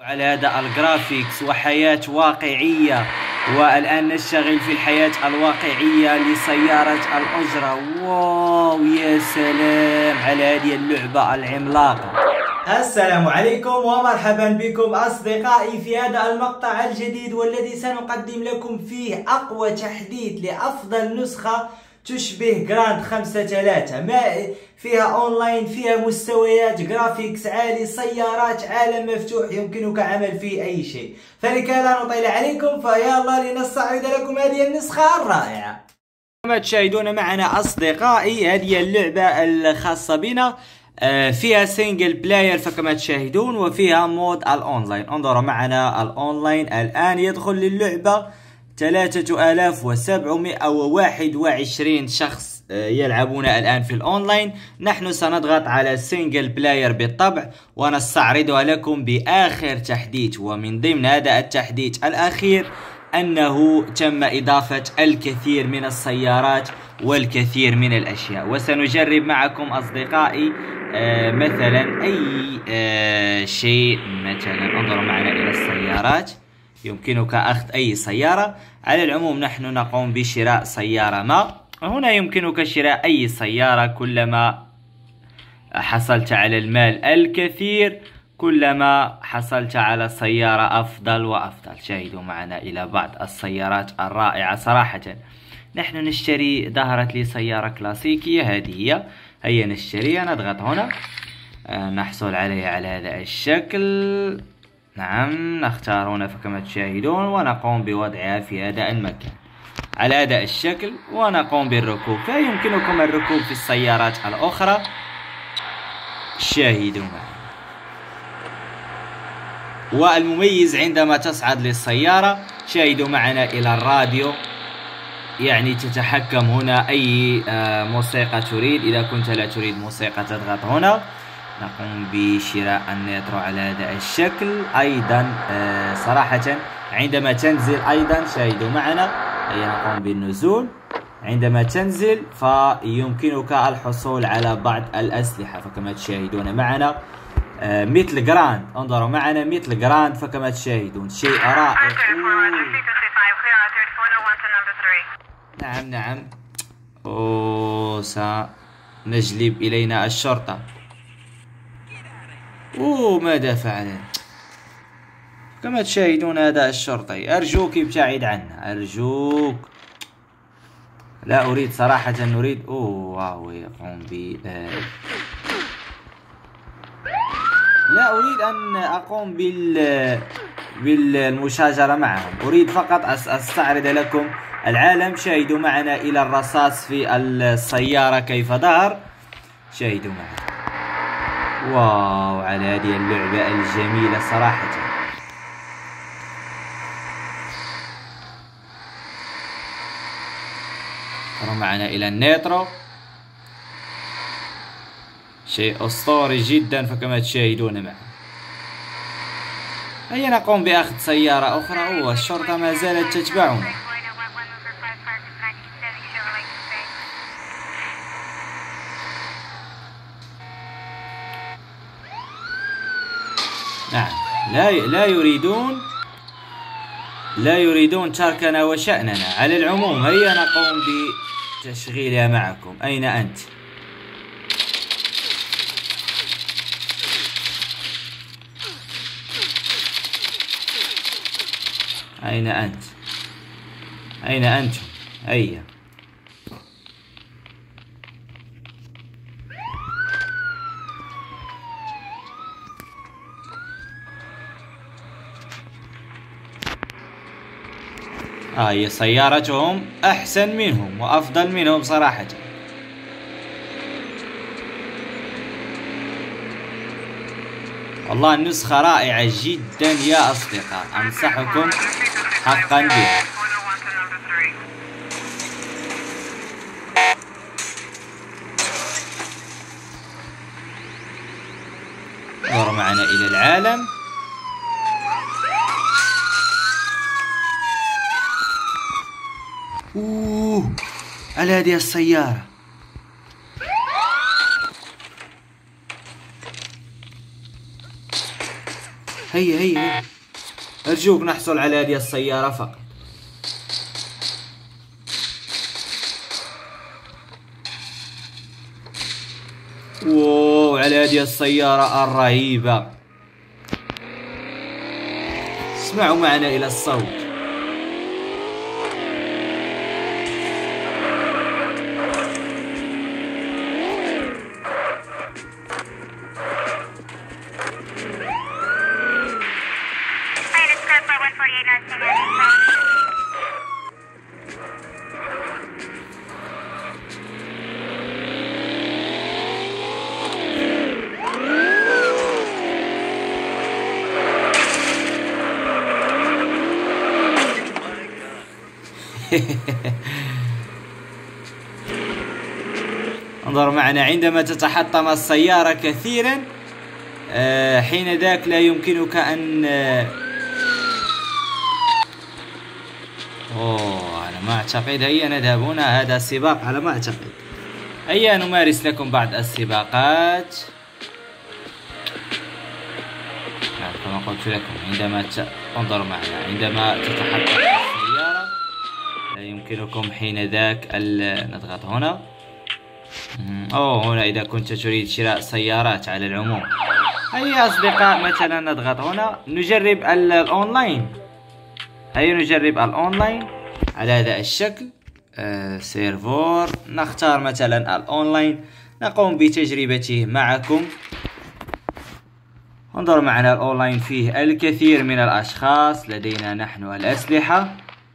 على هذا الجرافيكس وحياة واقعية. والآن نشتغل في الحياة الواقعية لسيارة الأجرة. واو يا سلام على هذه اللعبة العملاقة. السلام عليكم ومرحبا بكم أصدقائي في هذا المقطع الجديد، والذي سنقدم لكم فيه أقوى تحديث لأفضل نسخة تشبه جراند 5-3. ما فيها أونلاين، فيها مستويات، جرافيكس عالي، سيارات، عالم مفتوح يمكنك عمل فيه أي شيء. فلكي لا نطيل عليكم فيلا لنستعرض لكم هذه النسخة الرائعة. كما تشاهدون معنا أصدقائي هذه اللعبة الخاصة بنا، فيها سينجل بلاير فكما تشاهدون، وفيها مود الأونلاين. انظروا معنا الأونلاين الآن يدخل للعبة 3721 شخص يلعبون الآن في الأونلاين. نحن سنضغط على سينجل بلاير بالطبع ونستعرضها لكم بآخر تحديث. ومن ضمن هذا التحديث الأخير أنه تم إضافة الكثير من السيارات والكثير من الأشياء. وسنجرب معكم أصدقائي مثلا أي شيء. مثلا انظروا معنا إلى السيارات، يمكنك أخذ أي سيارة. على العموم نحن نقوم بشراء سيارة ما. هنا يمكنك شراء أي سيارة، كلما حصلت على المال الكثير كلما حصلت على سيارة أفضل وأفضل. شاهدوا معنا إلى بعض السيارات الرائعة صراحة. نحن نشتري، ظهرت لي سيارة كلاسيكية، هذه هي نشتريها. نضغط هنا نحصل عليها على هذا الشكل. نعم، نختار هنا فكما تشاهدون ونقوم بوضعها في هذا المكان على هذا الشكل، ونقوم بالركوب. فيمكنكم الركوب في السيارات الأخرى. شاهدوا معي. والمميز عندما تصعد للسيارة، شاهدوا معنا إلى الراديو، يعني تتحكم هنا أي موسيقى تريد. إذا كنت لا تريد موسيقى تضغط هنا. نقوم بشراء النيترو على هذا الشكل أيضا. صراحة عندما تنزل أيضا، شاهدوا معنا، هيا نقوم بالنزول. عندما تنزل فيمكنك الحصول على بعض الأسلحة فكما تشاهدون معنا، مثل جراند. انظروا معنا مثل جراند فكما تشاهدون، شيء رائع. نعم سنجلب إلينا الشرطة. ماذا فعل؟ كما تشاهدون هذا الشرطي. أرجوك ابتعد عنه، أرجوك. لا أريد صراحة، نريد واو يقوم لا أريد أن أقوم بالمشاجرة معهم. أريد فقط أستعرض لكم العالم. شاهدوا معنا إلى الرصاص في السيارة كيف ظهر. شاهدوا معنا. واو على هذه اللعبة الجميلة صراحة. ترى معنا إلى النيترو، شيء أسطوري جدا فكما تشاهدون معنا. هيا نقوم بأخذ سيارة أخرى. والشرطة ما زالت تتبعنا. نعم، لا يريدون تركنا وشأننا. على العموم هيا نقوم بتشغيلها معكم. أين أنت؟ أين أنت؟ أين أنتم؟ هيا. هي سيارتهم أحسن منهم وأفضل منهم صراحة. والله النسخة رائعة جدا يا أصدقاء، أنصحكم حقا بها. انظروا معنا إلى العالم. على هذه السيارة. هيا هيا هيا، أرجوك نحصل على هذه السيارة فقط. واو على هذه السيارة الرهيبة. اسمعوا معنا إلى الصوت. انظر معنا، عندما تتحطم السيارة كثيرا حين ذاك لا يمكنك أن أنا ما أعتقد. هيا نذهب هنا، هذا سباق على ما أعتقد. هيا نمارس لكم بعض السباقات. كما قلت لكم، انظر معنا، عندما تتحطم السيارة لا يمكنكم حين ذاك نضغط هنا. هنا إذا كنت تريد شراء سيارات على العموم. هيا أصدقاء، مثلا نضغط هنا، نجرب الأونلاين. هيا نجرب الأونلاين على هذا الشكل. سيرفور، نختار مثلا الأونلاين، نقوم بتجربته معكم. انظر معنا، الأونلاين فيه الكثير من الأشخاص، لدينا نحن الأسلحة.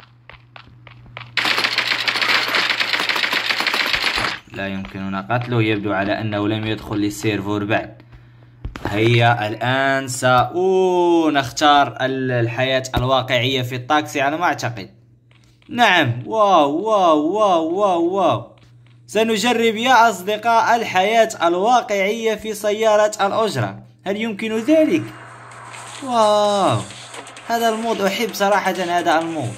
لا يمكننا قتله، يبدو على أنه لم يدخل للسيرفور بعد. هيا الآن نختار الحياة الواقعية في الطاكسي على ما أعتقد. نعم، واو واو واو واو واو. سنجرب يا أصدقاء الحياة الواقعية في سيارة الأجرة. هل يمكن ذلك؟ واو، هذا المود أحب صراحة، هذا المود.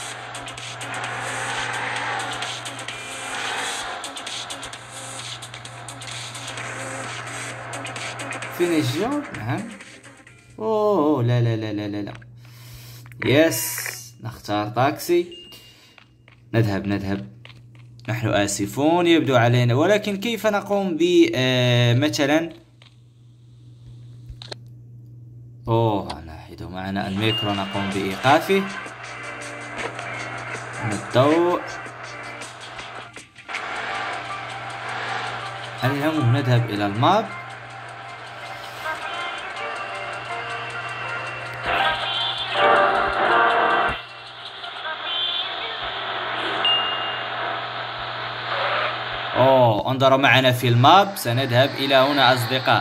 فينيش جوب، نعم. لا لا لا لا لا لا. يس، نختار طاكسي. نذهب نحن آسفون، يبدو علينا، ولكن كيف نقوم ب مثلا لاحظوا معنا الميكرو، نقوم بإيقافه. الضوء. اليوم نذهب إلى الماب. انظروا معنا في الماب، سنذهب إلى هنا أصدقاء.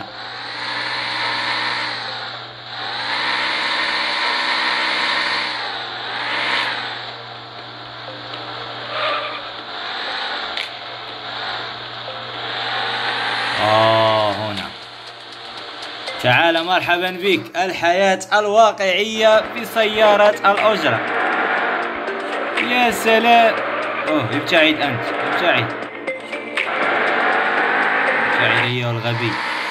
هنا. تعال، مرحبا بك، الحياة الواقعية في سيارة الأجرة. يا سلام. ابتعد أنت، ابتعد أيها الغبي.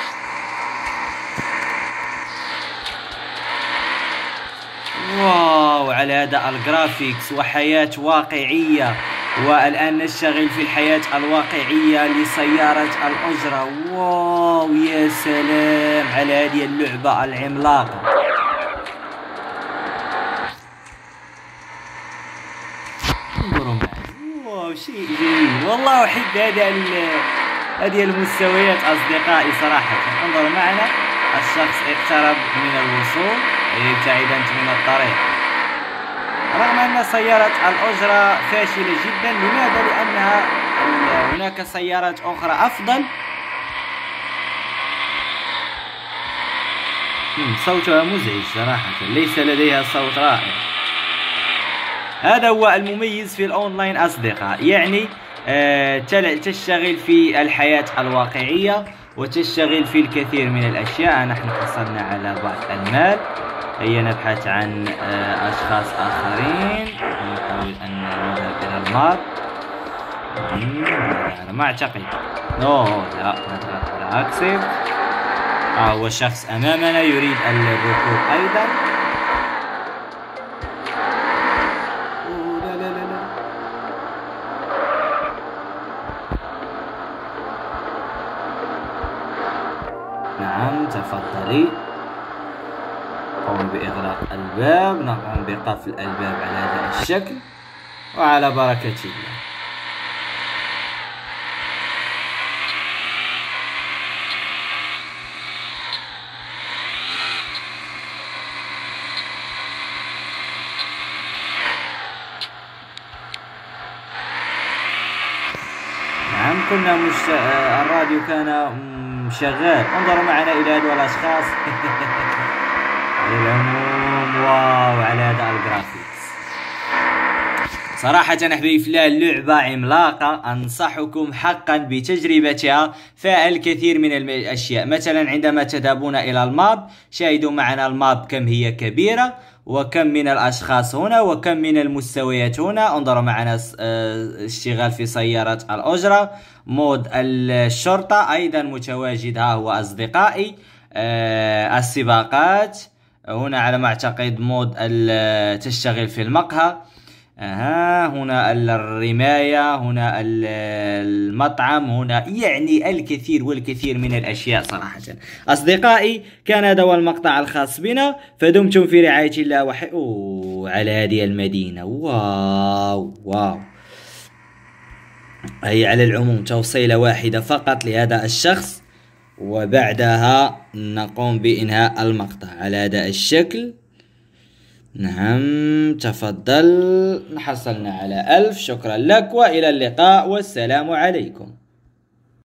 واو على هذا الجرافيكس، وحياة واقعية. والآن نشتغل في الحياة الواقعية لسيارة الأجرة. واو يا سلام على هذه اللعبة العملاقة. انظروا معي، واو شيء جميل والله. أحب هذه المستويات أصدقائي صراحة. انظروا معنا، الشخص اقترب من الوصول. ابتعد أنت من الطريق. رغم أن سيارة الأجرة فاشلة جدا. لماذا؟ لأنها هناك سيارات أخرى أفضل. صوتها مزعج صراحة، ليس لديها صوت رائع. هذا هو المميز في الأونلاين أصدقاء، يعني تشتغل في الحياة الواقعية وتشتغل في الكثير من الأشياء. نحن حصلنا على بعض المال. هيا نبحث عن أشخاص آخرين. نحاول أن نذهب إلى الماب. أنا ما أعتقد. لا، نضغط على أكسبت. هو شخص أمامنا يريد الركوب أيضا. لا لا لا لا. نعم تفضلي. نقوم بإغلاق الباب، نقوم بقفل الباب على هذا الشكل، وعلى بركة الله. نعم الراديو كان شغال. انظروا معنا إلى هؤلاء الأشخاص. على العموم واو على هذا الجرافيكس. صراحة أحبابي في الله اللعبة عملاقة، أنصحكم حقا بتجربتها. فالكثير من الأشياء مثلا عندما تذهبون إلى الماب، شاهدوا معنا الماب كم هي كبيرة، وكم من الأشخاص هنا، وكم من المستويات هنا. انظروا معنا اشتغال في سيارة الأجرة، مود الشرطة أيضا متواجد. ها هو أصدقائي السباقات هنا على ما أعتقد، مود تشتغل في المقهى. هنا الرماية، هنا المطعم، هنا يعني الكثير والكثير من الأشياء. صراحة أصدقائي كان هذا هو المقطع الخاص بنا، فدمتم في رعاية الله على هذه المدينة. واو واو. هي على العموم توصيلة واحدة فقط لهذا الشخص، وبعدها نقوم بإنهاء المقطع على هذا الشكل. نعم تفضل. حصلنا على 1000. شكرا لك وإلى اللقاء والسلام عليكم.